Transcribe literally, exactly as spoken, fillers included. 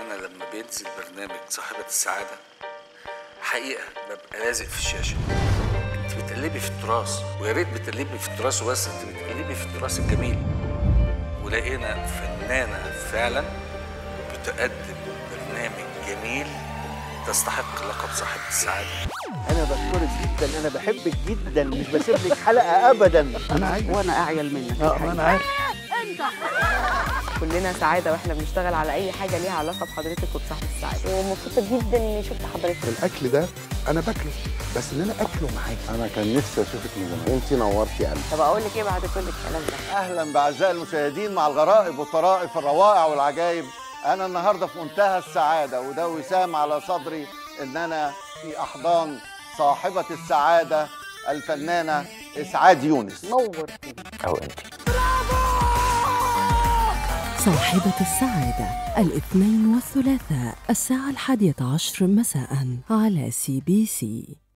أنا لما بينزل برنامج صاحبة السعادة حقيقة ببقى لازق في الشاشة. أنت بتقلبي في التراث، ويا ريت بتقلبي في التراث وبس، أنت بتقلبي في التراث الجميل. ولقينا فنانة فعلا بتقدم برنامج جميل تستحق لقب صاحبة السعادة. أنا بشكرك جدا، أنا بحبك جدا، مش بسيب لك حلقة أبدا. أنا عارف وأنا أعيل منك. اه أنا عارف. كلنا سعادة واحنا بنشتغل على أي حاجة ليها علاقة بحضرتك وبصاحب السعادة، ومبسوطة جدا إني شفت حضرتك. الأكل ده أنا باكله، بس إن أنا أكله معاك. أنا كان نفسي أشوفك من زمان، أنت نورتي قلبي. طب أقول لك إيه بعد كل الكلام ده؟ أهلا بأعزائي المشاهدين مع الغرائب والطرائف الروائع والعجائب. أنا النهاردة في منتهى السعادة، وده وسام على صدري إن أنا في أحضان صاحبة السعادة الفنانة إسعاد يونس. نور أو أنت. صاحبة السعادة الاثنين والثلاثاء الساعة الحادية عشر مساء على سي بي سي.